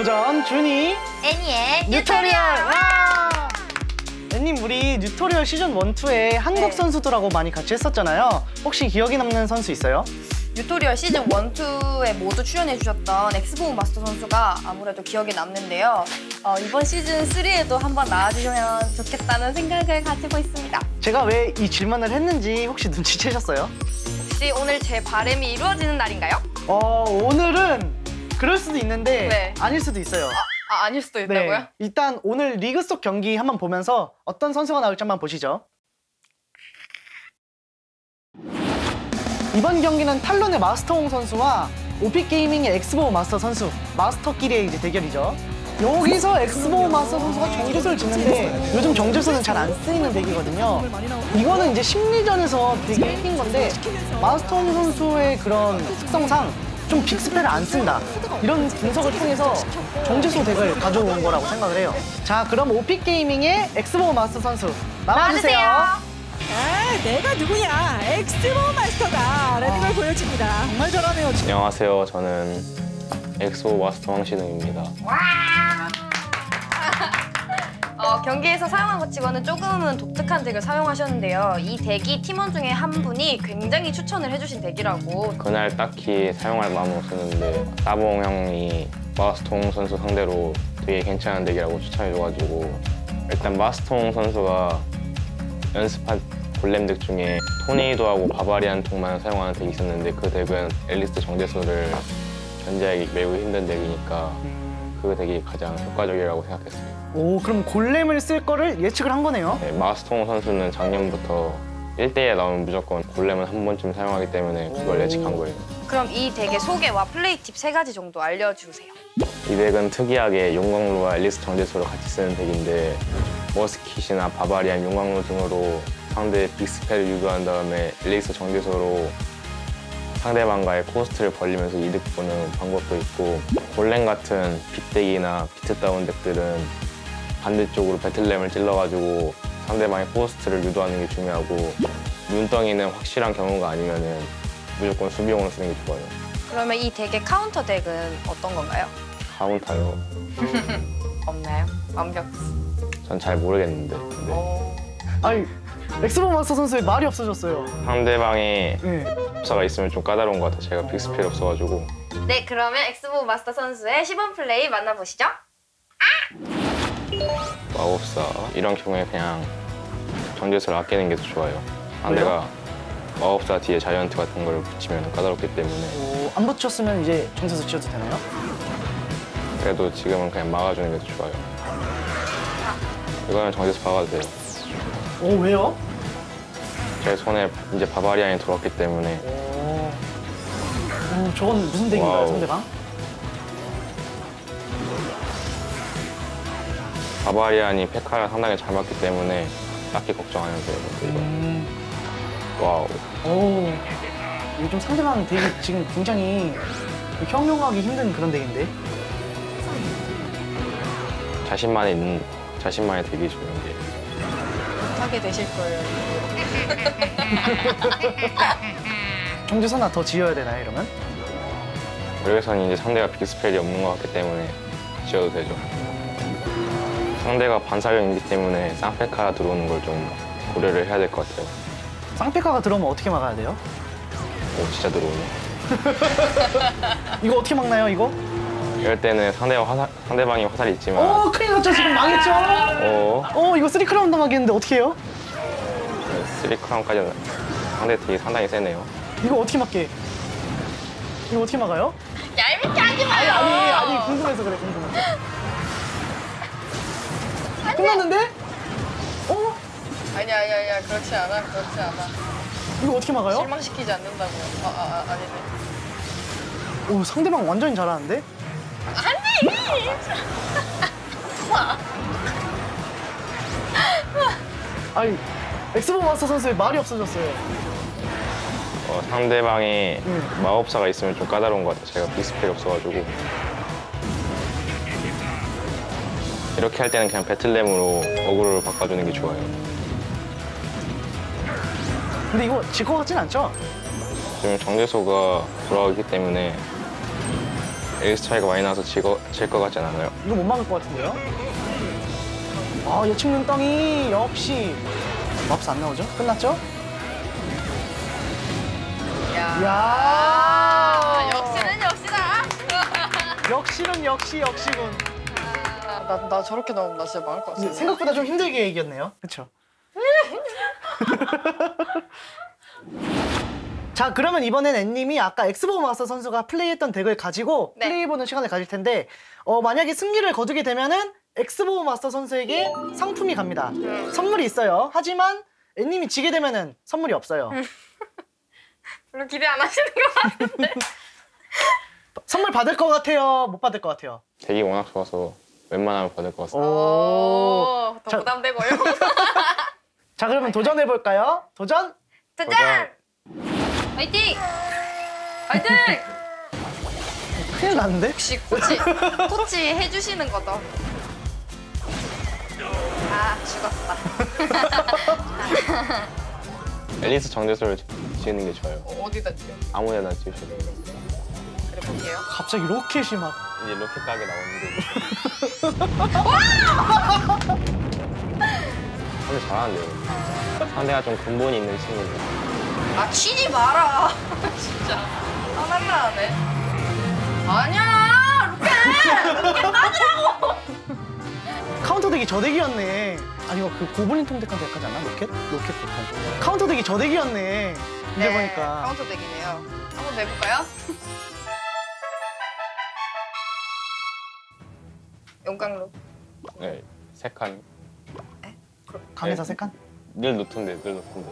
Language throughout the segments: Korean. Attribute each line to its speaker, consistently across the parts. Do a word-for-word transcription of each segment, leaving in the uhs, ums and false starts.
Speaker 1: 도전 준이
Speaker 2: 애니의
Speaker 1: 뉴토리얼.
Speaker 2: 뉴토리얼.
Speaker 1: 와! 애님 우리 뉴토리얼 시즌 일, 이에 한국
Speaker 2: 네.
Speaker 1: 선수들하고 많이 같이 했었잖아요. 혹시 기억에 남는 선수 있어요?
Speaker 2: 뉴토리얼 시즌 일, 이에 모두 출연해주셨던 엑스보 마스터 선수가 아무래도 기억에 남는데요. 어, 이번 시즌 삼에도 한번 나와주시면 좋겠다는 생각을 가지고 있습니다.
Speaker 1: 제가 왜 이 질문을 했는지 혹시 눈치채셨어요?
Speaker 2: 혹시 오늘 제 바람이 이루어지는 날인가요?
Speaker 1: 어, 오늘은 그럴 수도 있는데
Speaker 2: 네.
Speaker 1: 아닐 수도 있어요.
Speaker 2: 아, 아 아닐 수도 있다고요?
Speaker 1: 네. 일단 오늘 리그 속 경기 한번 보면서 어떤 선수가 나올지 한번 보시죠. 이번 경기는 탈론의 마스터홍 선수와 오피게이밍의 엑스보 마스터 선수, 마스터끼리의 이제 대결이죠. 여기서 엑스보 마스터 선수가 정제수를 짓는데 요즘 정제수는 잘 안 쓰이는 덱이거든요. 이거는 이제 심리전에서 되게 이긴 건데 마스터홍 선수의 그런 특성상 좀 빅스펠을 안 쓴다. 이런 분석을 통해서 정제수 덱을 가져온 거라고 생각을 해요. 자, 그럼 오피게이밍의 엑스보 마스터 선수 나와주세요.
Speaker 2: 나와주세요.
Speaker 3: 아, 내가 누구냐? 엑스보 마스터가 라는 걸 보여줍니다.
Speaker 1: 정말 잘하네요. 진짜.
Speaker 4: 안녕하세요. 저는 엑소 마스터 황신웅입니다.
Speaker 2: 어, 경기에서 사용한 것 치고는 조금은 독특한 덱을 사용하셨는데요. 이 덱이 팀원 중에 한 분이 굉장히 추천을 해주신 덱이라고.
Speaker 4: 그날 딱히 사용할 마음은 없었는데 따봉 형이 마스터홍 선수 상대로 되게 괜찮은 덱이라고 추천해줘가지고 일단 마스터홍 선수가 연습한 골렘 덱 중에 토네이도하고 바바리안 통만 사용하는 덱이 있었는데 그 덱은 앨리스 정제수를 견제하기 매우 힘든 덱이니까 그 덱이 가장 효과적이라고 생각했어요.
Speaker 1: 오, 그럼 골렘을 쓸 거를 예측을 한 거네요.
Speaker 4: 네, 마스터홍 선수는 작년부터 일 대에 나오면 무조건 골렘은 한 번쯤 사용하기 때문에 그걸 예측한 거예요.
Speaker 2: 그럼 이 덱의 소개와 플레이 팁 세 가지 정도 알려주세요.
Speaker 4: 이 덱은 특이하게 용광로와 앨리스 정제수를 같이 쓰는 덱인데 머스킷이나 바바리안, 용광로 등으로 상대의 빅스펠을 유도한 다음에 앨리스 정제수로 상대방과의 코스트를 벌리면서 이득 보는 방법도 있고 골렘 같은 빅덱이나 비트다운 덱들은 반대쪽으로 배틀램을 찔러가지고 상대방의 코스트를 유도하는 게 중요하고 눈덩이는 확실한 경우가 아니면 무조건 수비용으로 쓰는 게 좋아요.
Speaker 2: 그러면 이 덱의 카운터 덱은 어떤 건가요?
Speaker 4: 카운터요?
Speaker 2: 없나요? 완벽.
Speaker 4: 전 잘 모르겠는데 근데
Speaker 2: 오.
Speaker 1: 아니, 엑스보 마스터 선수의 말이 없어졌어요.
Speaker 4: 상대방의
Speaker 1: 네.
Speaker 4: 합사가 있으면 좀 까다로운 것 같아요. 제가 빅스펠이 없어가지고.
Speaker 2: 네, 그러면 엑스보 마스터 선수의 시범 플레이 만나보시죠.
Speaker 4: 마법사 이런 경우에 그냥 정제수를 아끼는 게 더 좋아요. 상대가 마법사 뒤에 자이언트 같은 걸 붙이면 까다롭기 때문에
Speaker 1: 오, 안 붙였으면 이제 정세수 지어도 되나요?
Speaker 4: 그래도 지금은 그냥 막아주는 게 더 좋아요. 이거는 정제수 박아도 돼요.
Speaker 1: 오, 왜요?
Speaker 4: 제 손에 이제 바바리안이 들어왔기 때문에
Speaker 1: 오, 오 저건 무슨 덱인가요,
Speaker 4: 와우.
Speaker 1: 상대방?
Speaker 4: 바바리안이 페카를 상당히 잘 맞기 때문에 딱히 걱정 안 해도 돼요. 이거.
Speaker 1: 음,
Speaker 4: 와우.
Speaker 1: 오, 요즘 상대방 덱이 지금 굉장히 형용하기 힘든 그런 덱인데?
Speaker 4: 자신만의 있는 자신만의 되게 중요한 게
Speaker 2: 하게 되실 거예요.
Speaker 1: 정제수 하나 더 지어야 되나요, 이러면?
Speaker 4: 여기서는 이제 상대가 빅스펠이 없는 것 같기 때문에 지어도 되죠. 상대가 반사형이기 때문에 쌍페카가 들어오는 걸 좀 고려를 해야 될 것 같아요.
Speaker 1: 쌍페카가 들어오면 어떻게 막아야 돼요?
Speaker 4: 오, 진짜 들어오네.
Speaker 1: 이거 어떻게 막나요, 이거?
Speaker 4: 이럴 때는 상대가 화살, 상대방이 화살이 있지만
Speaker 1: 오, 큰일 났죠, 지금 망했죠?
Speaker 4: 어,
Speaker 1: 어, 이거 쓰리 크라운 당하겠는데 어떻게 해요?
Speaker 4: 쓰리 크라운까지는 상대 덱이 상당히 세네요.
Speaker 1: 이거 어떻게 막게? 이거 어떻게 막아요?
Speaker 2: 얄밉게 하지
Speaker 1: 아니,
Speaker 2: 마요.
Speaker 1: 아니, 아니, 궁금해서 그래, 궁금해서. 끝났는데? 어?
Speaker 2: 아니야, 아니야, 아니야. 그렇지 않아. 그렇지 않아.
Speaker 1: 이거 어떻게 막아요?
Speaker 2: 실망시키지 않는다고. 아, 아, 아 아니네.
Speaker 1: 오, 상대방 완전히 잘하는데? 아니, 엑스보 마스터 선수의 말이 없어졌어요.
Speaker 4: 어, 상대방이
Speaker 1: 음.
Speaker 4: 마법사가 있으면 좀 까다로운 것 같아요. 제가 빅스펠이 없어가지고 이렇게 할 때는 그냥 배틀램으로 어그로를 바꿔주는 게 좋아요.
Speaker 1: 근데 이거 질 것 같진 않죠?
Speaker 4: 지금 정제소가 돌아가기 때문에 에이스 차이가 많이 나서 질 것 같지 않아요?
Speaker 1: 이거 못 막을 것 같은데요? 아, 예측 눈덩이 역시 맙스 안 나오죠? 끝났죠?
Speaker 2: 야.
Speaker 1: 야.
Speaker 2: 역시는 역시다.
Speaker 1: 역시는 역시 역시군.
Speaker 2: 나, 나 저렇게 나오면 나 진짜 망할 것 같아.
Speaker 1: 생각보다 좀 힘들게 이겼네요. 그쵸? 자, 그러면 이번엔 앤님이 아까 엑스보우 마스터 선수가 플레이했던 덱을 가지고
Speaker 2: 네.
Speaker 1: 플레이해보는 시간을 가질 텐데 어, 만약에 승리를 거두게 되면은 엑스보우 마스터 선수에게 상품이 갑니다. 선물이 있어요. 하지만 앤님이 지게 되면은 선물이 없어요.
Speaker 2: 별로 기대 안 하시는 것 같은데.
Speaker 1: 선물 받을 것 같아요? 못 받을 것 같아요?
Speaker 4: 덱이 워낙 좋아서 웬만하면 받을 것 같습니다.
Speaker 2: 오, 더
Speaker 1: 자.
Speaker 2: 부담되고요.
Speaker 1: 자, 그러면 도전해볼까요? 도전!
Speaker 2: 짜잔! 화이팅! 화이팅!
Speaker 1: 큰일 났는데?
Speaker 2: 역시 코치, 코치 해주시는 거죠. 아, 죽었다.
Speaker 4: 앨리스 정제소를 지으는 게 좋아요.
Speaker 2: 어, 어디다 지요?
Speaker 4: 아무 데나 지으셔도 돼요.
Speaker 2: 그래 볼게요.
Speaker 1: 갑자기 로켓이 막
Speaker 4: 이제 로켓 가게 나오는데 상대 잘하는데요. 상대가 좀 근본이 있는 친구인데
Speaker 2: 아, 치지 마라. 진짜. 화날라 하네. 아니야! 로켓! 로켓 빠지라고!
Speaker 1: 카운터 덱이 저 덱이었네. 아니, 이거 그 고블린 통덱한테 약하지 않나? 로켓? 로켓 보통. 카운터 덱이 저 덱이었네. 이제 보니까.
Speaker 2: 카운터 덱이네요. 한번 내볼까요? 용광로.
Speaker 4: 네, 세 칸.
Speaker 1: 강해사
Speaker 4: 네.
Speaker 1: 세 칸?
Speaker 4: 늘 놓던데, 늘 놓던데.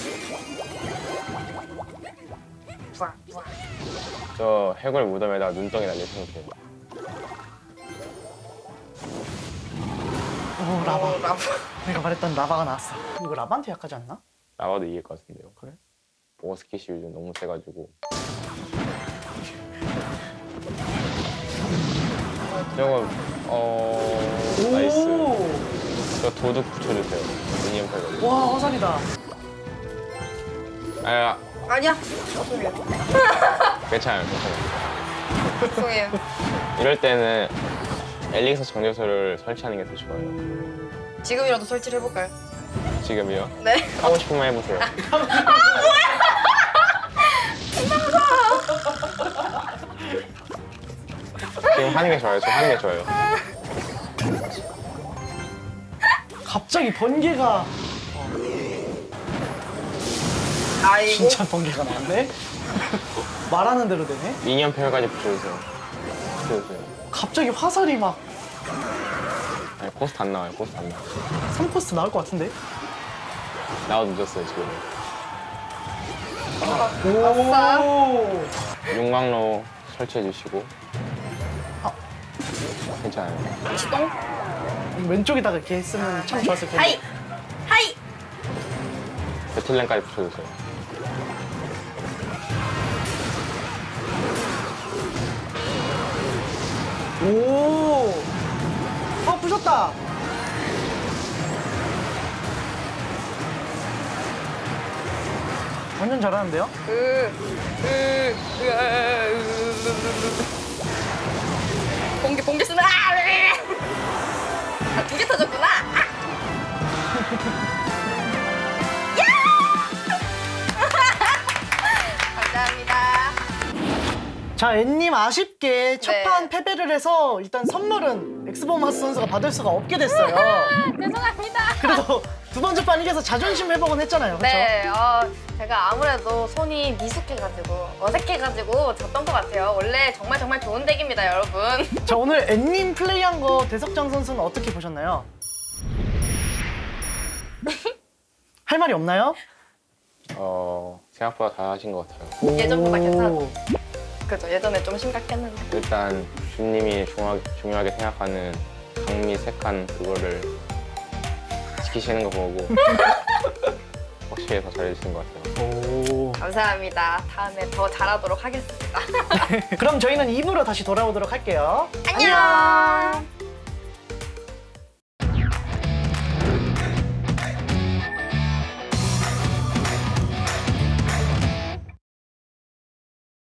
Speaker 2: 부아, 부아.
Speaker 4: 저 해골 무덤에다 눈덩이 날리시면 돼요.
Speaker 1: 오, 라바.
Speaker 2: 오, 라바.
Speaker 1: 내가 말했던 라바가 나왔어. 이거 라바한테 약하지 않나?
Speaker 4: 나와도 이길 것 같은데요. 그래? 모스킷이 요즘 너무 세가지고. 저거 어 나이스.
Speaker 1: 오!
Speaker 4: 저 도둑 붙여주세요. 미니언 팔가지고.
Speaker 1: 와, 화살이다.
Speaker 4: 아,
Speaker 2: 아니야. 죄송해요.
Speaker 4: 괜찮아요, 괜찮아요.
Speaker 2: 죄송해요.
Speaker 4: 이럴 때는 엘릭서 정제소를 설치하는 게 더 좋아요.
Speaker 2: 지금이라도 설치를 해볼까요?
Speaker 4: 지금이요?
Speaker 2: 네.
Speaker 4: 하고 싶으면 해보세요. 지금 하는 게 좋아요. 지금 하는 게 좋아요.
Speaker 1: 갑자기 번개가.
Speaker 2: 아이고.
Speaker 1: 진짜 번개가 나왔네? 말하는 대로 되네?
Speaker 4: 미니언 펠까지 붙여주세요. 붙여주세요.
Speaker 1: 갑자기 화살이 막
Speaker 4: 아니, 코스트 안 나와요. 코스트 안 나와요.
Speaker 1: 삼 코스트 나올 것 같은데?
Speaker 4: 나와도 늦었어요, 지금.
Speaker 2: 아싸.
Speaker 1: 오!
Speaker 4: 용광로 설치해 주시고.
Speaker 1: 아.
Speaker 4: 괜찮아요.
Speaker 2: 시동.
Speaker 1: 왼쪽에다가 이렇게 했으면 참 좋았을 텐데.
Speaker 2: 하이. 하이.
Speaker 4: 배틀램까지 붙여주세요.
Speaker 1: 오! 아, 부셨다! 완전 잘하는데요?
Speaker 2: 으, 으, 으, 으, 으, 번개, 번개 쓰나? 아, 두 개 터졌구나. 야! 감사합니다.
Speaker 1: 자, 앤님 아쉽게 첫
Speaker 2: 네.
Speaker 1: 판 패배를 해서 일단 선물은 엑스보우 마스 선수가 받을 수가 없게 됐어요.
Speaker 2: 죄송합니다.
Speaker 1: 그래도 두 번째 판 이겨서 자존심 회복은 했잖아요. 그렇죠?
Speaker 2: 네, 어, 제가 아무래도 손이 미숙해가지고 어색해가지고 졌던 것 같아요. 원래 정말 정말 좋은 덱입니다, 여러분.
Speaker 1: 자, 오늘 앤님 플레이한 거 대석장 선수는 어떻게 보셨나요? 할 말이 없나요?
Speaker 4: 어, 생각보다 잘하신 것 같아요.
Speaker 2: 예전보다
Speaker 1: 오.
Speaker 2: 괜찮았죠? 그죠, 예전에 좀 심각했는데.
Speaker 4: 일단 주님이 중요하게, 중요하게 생각하는 강미 세 칸 그거를 지키시는 거 보고 확실히 더 잘해주신 것 같아요.
Speaker 1: 오.
Speaker 2: 감사합니다. 다음에 더 잘하도록 하겠습니다.
Speaker 1: 그럼 저희는 이 부로 다시 돌아오도록 할게요.
Speaker 2: 안녕.